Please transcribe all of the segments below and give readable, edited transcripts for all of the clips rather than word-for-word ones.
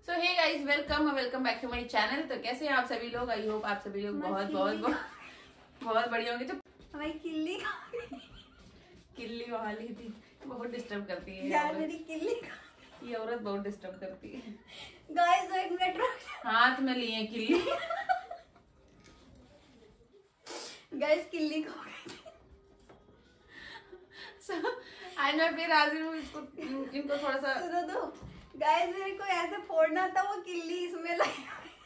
So hey guys, welcome back to my channel. तो कैसे हैं आप सभी लोग? आई होप आप सभी लोग बहुत बढ़िया होंगे। हमारी किल्ली वहां ली थी, बहुत डिस्टर्ब करती है यार मेरी किल्ली ये औरत बहुत डिस्टर्ब करती है। गाइस 1 मिनट रुक। हाथ में लिए किल्ली। गाइस किल्ली खो गई। आज मैं फिर हाजिर हूँ। इनको थोड़ा सा सुनो तो गाइस, मेरे को ऐसे फोड़ना था, वो किल्ली इसमें लगी।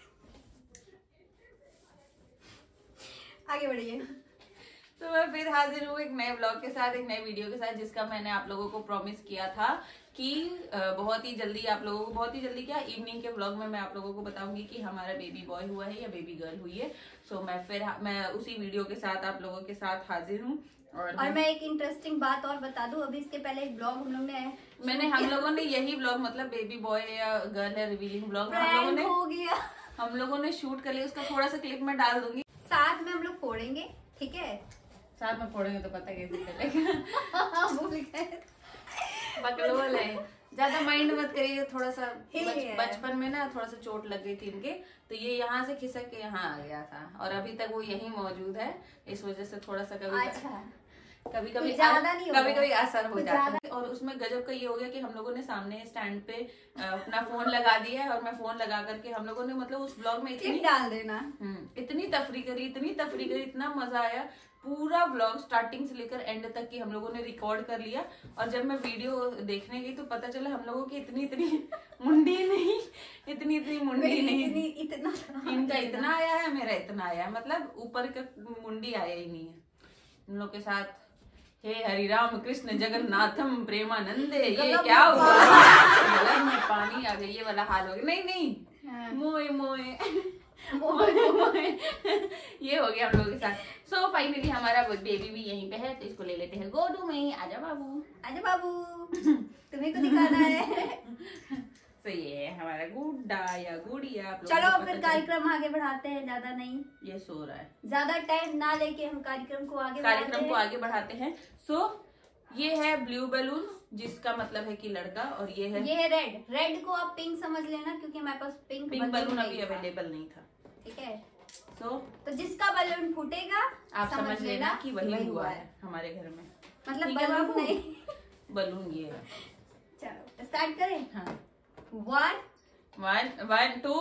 आगे बढ़िए। तो मैं फिर हाजिर हूँ एक नए ब्लॉग के साथ, एक नए वीडियो के साथ, जिसका मैंने आप लोगों को प्रॉमिस किया था कि बहुत ही जल्दी आप लोगों को, बहुत ही जल्दी क्या, इवनिंग के ब्लॉग में मैं आप लोगों को बताऊंगी कि हमारा बेबी बॉय हुआ है या बेबी गर्ल हुई है। सो मैं उसी वीडियो के साथ आप लोगों के साथ हाजिर हूँ। और मैं एक इंटरेस्टिंग बात और बता दूं, अभी इसके पहले एक ब्लॉग हम लोगों ने यही ब्लॉग, मतलब बेबी बॉय या गर्ल है रिवीलिंग ब्लॉग हम लोगों ने शूट कर लिया। उसका थोड़ा सा क्लिप मैं डाल दूंगी। साथ में हम लोग फोड़ेंगे, ठीक है? साथ में फोड़ेंगे तो पता कैसे चलेगा। बकलोल है, ज्यादा माइंड मत करिए। थोड़ा सा बचपन में ना थोड़ा सा चोट लग गई थी इनके, तो ये यहाँ से खिसक के यहाँ आ गया था और अभी तक वो यहीं मौजूद है। इस वजह से थोड़ा सा कभी असर हो जाता है। और उसमें गजब का ये हो गया कि हम लोगों ने सामने स्टैंड पे अपना फोन लगा दिया है और मैं फोन लगा करके हम लोगों ने, मतलब उस ब्लॉग में इतनी तफरी करी, इतना मजा आया। पूरा ब्लॉग स्टार्टिंग से लेकर एंड तक की हम लोगों ने रिकॉर्ड कर लिया। और जब मैं वीडियो देखने गई तो पता चला हम लोगों की इतनी मुंडी नहीं, इतनी मुंडी नहीं, इनका इतना आया है, मेरा इतना आया है, मतलब ऊपर का मुंडी आया ही नहीं है। हम लोग के साथ हे हरि राम कृष्ण जगन्नाथम प्रेमानंदे, ये क्या हुआ? गला में पानी आ गया, ये वाला हाल हो गया। नहीं मोए मोए ये हो गया हम लोगों के साथ। सो फाइनली हमारा बेबी भी यहीं पे है, तो इसको ले लेते हैं गोदू में। आजा बाबू तुम्हें को दिखाना है। तो ये हमारा गुड्डा या गुड़िया। चलो फिर कार्यक्रम आगे बढ़ाते हैं, ज्यादा नहीं, ये सो रहा है, ज्यादा टाइम ना लेके हम कार्यक्रम को आगे बढ़ाते हैं। सो ये है ब्लू बलून, जिसका मतलब है कि लड़का, और ये है रेड को आप पिंक समझ लेना, क्योंकि हमारे पास पिंक बलून अभी अवेलेबल नहीं था, ठीक है? तो जिसका बलून फूटेगा आप समझ लेना कि वही हुआ है हमारे घर में। मतलब बलून नहीं, बलून ये है। चलो स्टार्ट करें। हाँ, 1 2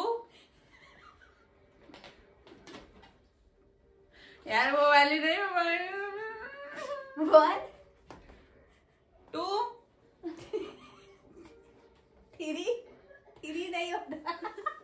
यार वो वाली नहीं, 1 2 3 नहीं होता।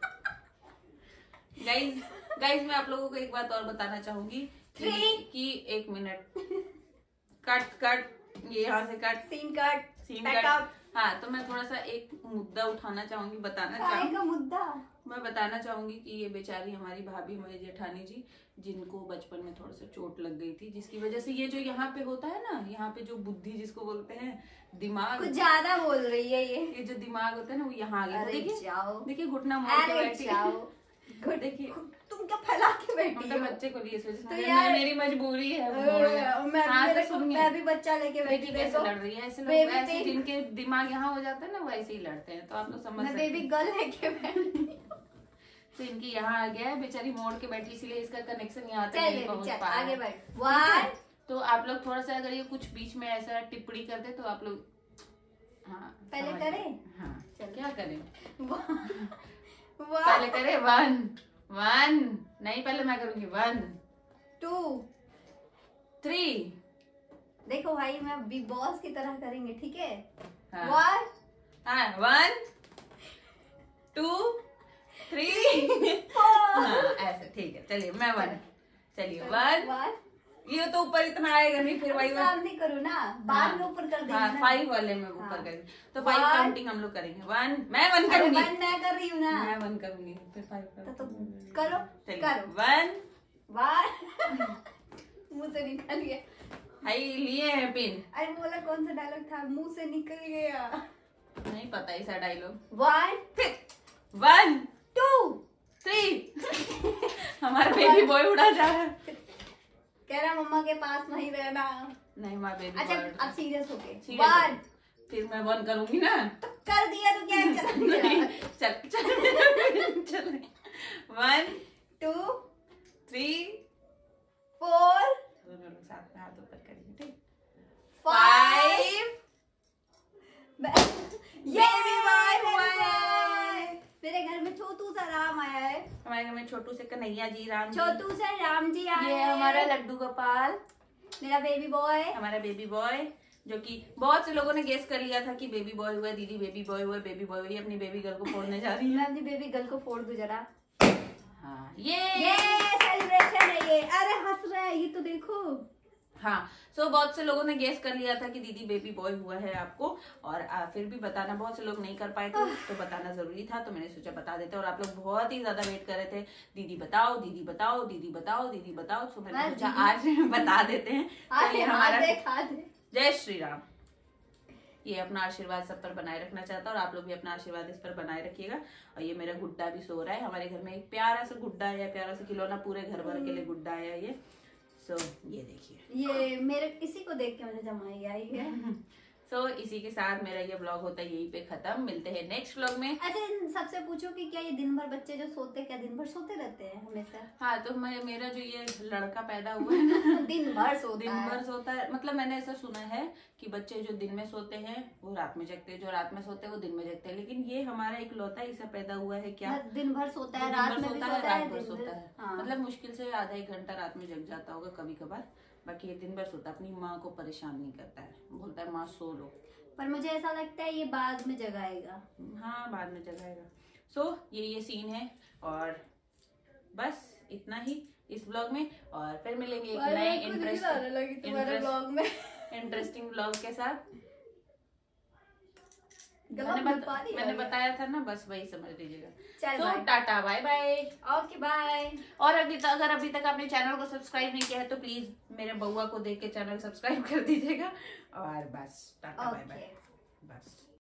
गाइज मैं आप लोगों को एक बात और बताना चाहूंगी कि 1 मिनट कट ये यहाँ से सीन कट। हाँ, तो मैं थोड़ा सा एक मुद्दा उठाना चाहूंगी, बताना चाहूंगी कि ये बेचारी हमारी भाभी, हमारी जेठानी जी, जिनको बचपन में थोड़ा सा चोट लग गई थी, जिसकी वजह से ये जो यहाँ पे होता है ना, यहाँ पे जो बुद्धि जिसको बोलते हैं, दिमाग, कुछ ज्यादा बोल रही है ये जो दिमाग होता है ना, वो यहाँ आ गया। देखिए घुटना मोड़ के बैठी, देखिए तुम क्या फैला के बैठी हो? बच्चे को लिए तो मेरी मजबूरी है। मैं भी बच्चा लेके बैठी, कैसे लड़ रही है ऐसे जिनके दिमाग यहाँ हो जाता है ना, वैसे ही लड़ते हैं। तो आप लोग समझ, मैं बेबी गर्ल लेके बैठी। तो इनकी यहाँ आ गया है, बेचारी मोड़ के बैठी, इसलिए इसका कनेक्शन यहाँ तक नहीं पहुँच पाया। आगे बढ़। तो आप लोग थोड़ा सा अगर ये कुछ बीच में ऐसा टिप्पणी कर दे तो आप लोग, हाँ पहले करें। हाँ क्या करें? पहले करे 1 नहीं, पहले मैं करूंगी 1 2 3। देखो भाई, मैं बिग बॉस की तरह करेंगे, ठीक है? 1 2 3 4 ऐसे, ठीक है? चलिए मैं 1, चलिए 1। ये तो ऊपर इतना आएगा नहीं, फिर वही सामने करो ना, बाद में ऊपर कर देंगे। हाँ, 5 वाले में ऊपर करेंगे, तो 5 काउंटिंग हम लोग करेंगे। 1 मैं 1 करूंगी, मैं कर रही हूँ ना, मैं 1 करूंगी, फिर 5 तो करो 1 मुंह से निकल गया। हाई लिए हैं पिन। अरे बोला कौन सा डायलॉग था? मुंह से निकल गया, नहीं पता ऐसा डायलॉग। 1 2 3 हमारा बेबी बॉय उड़ा जा रहा है, कह रहा मम्मा के पास नहीं रहना। नहीं माँ बेबी। अच्छा अब सीरियस हो गए। 1 फिर मैं 1 करूंगी ना, तो कर दिया तो क्या चल 1 2 3 4 दोनों लोग साथ में हाथ ऊपर करेंगे, ठीक? 5 बेबी बॉय हुआ है। मेरे घर में छोटू सा राम आया है। हमारे घर में छोटू से कन्हैया जी, राम जी। छोटू से राम जी आए। ये हमारा लड्डू गोपाल, मेरा बेबी बॉय, हमारा बेबी बॉय, जो कि बहुत से लोगों ने गेस कर लिया था कि बेबी बॉय हुआ, दीदी बेबी बॉय हुआ, बेबी बॉय हुई, अपनी बेबी गर्ल को फोड़ने जा रही है। मैं अपनी बेबी गर्ल को फोड़ दूं जरा। हाँ, ये सेलिब्रेशन है ये। अरे हंस रहा है ये तो देखो। हाँ, सो बहुत से लोगों ने गेस कर लिया था कि दीदी बेबी बॉय हुआ है आपको, और फिर भी बताना बहुत से लोग नहीं कर पाए थे, तो बताना जरूरी था, तो मैंने सोचा बता देते। और आप लोग बहुत ही ज्यादा वेट कर रहे थे, दीदी बताओ, दीदी बताओ, दीदी बताओ, दीदी बताओ, तो मैंने सोचा आज बता देते हैं। चलिए हमारा जय श्री राम। ये अपना आशीर्वाद सब पर बनाए रखना चाहता है, और आप लोग भी अपना आशीर्वाद इस पर बनाए रखिएगा। और ये मेरा गुड्डा भी सो रहा है। हमारे घर में एक प्यारा सा गुड्डा है, प्यारा सा खिलौना, पूरे घर भर के लिए गुड्डा है ये। सो ये देखिए, ये मेरे किसी को देख के मुझे जमाई आई है। सो इसी के साथ मेरा ये व्लॉग होता है यहीं पे खत्म। मिलते हैं नेक्स्ट व्लॉग में। अच्छा, सबसे पूछो कि क्या ये दिन भर बच्चे जो सोते, क्या दिन भर सोते रहते हैं हमेशा? हाँ, तो मेरा जो ये लड़का पैदा हुआ है ना दिन भर सोता है। मतलब मैंने ऐसा सुना है कि बच्चे जो दिन में सोते हैं वो रात में जगते हैं, जो रात में सोते हैं वो दिन में जगते हैं। लेकिन ये हमारा एक लौता ऐसा पैदा हुआ है क्या दिन भर सोता है, रात में भी सोता है। हाँ। मतलब मुश्किल से आधा एक घंटा रात में जग जाता होगा कभी कभार, बाकी ये दिन भर सोता है। अपनी माँ को परेशान नहीं करता है, बोलता है माँ सो लो। पर मुझे ऐसा लगता है ये बाद में जगाएगा। हाँ, बाद में जगाएगा। सो ये सीन है, और बस इतना ही इस ब्लॉग में। और फिर मिलेंगे एक नए इंटरेस्टिंग ब्लॉग के साथ। मैंने बताया था ना, बस वही समझ लीजिएगा। तो tata, bye bye, okay bye. और अगर अभी तक आपने चैनल को सब्सक्राइब नहीं किया है तो प्लीज मेरे बउआ को देख के चैनल सब्सक्राइब कर दीजिएगा। और बस टाटा बाय बाय, बस।